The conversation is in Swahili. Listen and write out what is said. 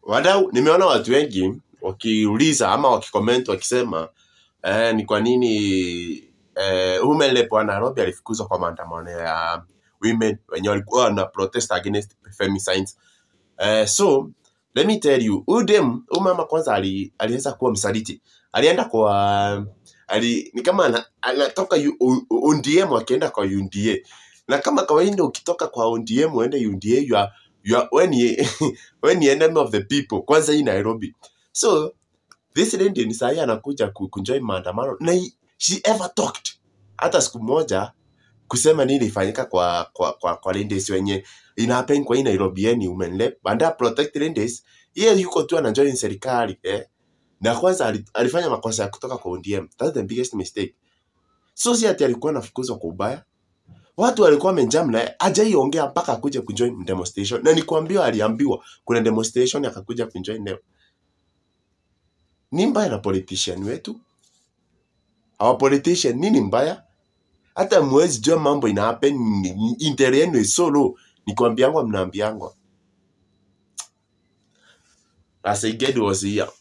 wadau, nimeona watu wengi wakiuliza ama wakicomment wakisema ni kwa nini Women Rep wa Nairobi alifukuzwa kwa maandamano ya women wenye walikuwa na protest against femicides. So let me tell you, mama kwanza aliweza kuwa msaliti. Alienda kwa ni kama anatoka ODM akienda kwa UNDA. Na kama kawaida ukitoka kwa ODM uende UNDA, when you enemy of the people kwanza hii Nairobi. So this lady ni sahi anakuja kujoin maandamano na she ever talked hata siku moja kusema nini ilifanyika kwa ladies wenye inahappen kwa hii Nairobi ni Women Rep banda protect ladies. Yeye yuko tu anajoin serikali na kwanza alifanya makosa ya kutoka kwa ODM. That's the biggest mistake. So si ati alikuwa anafukuzwa kwa ubaya. Watu walikuwa wamenjam na hajaiongea mpaka akuje kujoin demonstration. Na nikwambia aliambiwa kuna demonstration akakuja kujoin leo. Ni mbaya na politician wetu? Our politician nini mbaya? Hata mwezi jua mambo ina happen inter yenu solo. Nikwambiangwa mnaambiangwa. As I get was here.